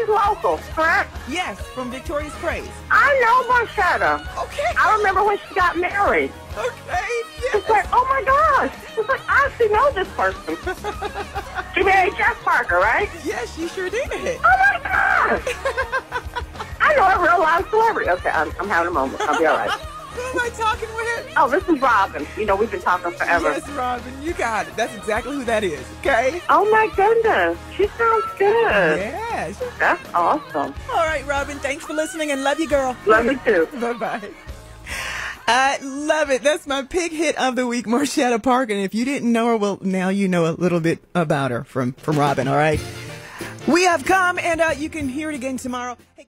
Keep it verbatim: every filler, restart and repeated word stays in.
she's local, correct? Yes, from Victoria's Praise. I know Marshetta. Okay. I remember when she got married. Okay, yes. It's like, oh my gosh. It's like, I actually know this person. She married Jeff Parker, right? Yes, she sure did. Oh my gosh. I know a real life celebrity. Okay, I'm, I'm having a moment. I'll be all right. Who am I talking with? Oh, this is Robin. You know, we've been talking forever. Yes, Robin, you got it. That's exactly who that is, okay? Oh my goodness. She sounds good. Yes. That's awesome. All right, Robin, thanks for listening and love you, girl. Love you too. Bye-bye. I love it. That's my pig hit of the week, Marshetta Parker. And if you didn't know her, well, now you know a little bit about her from, from Robin, all right? We have come, and uh, you can hear it again tomorrow. Hey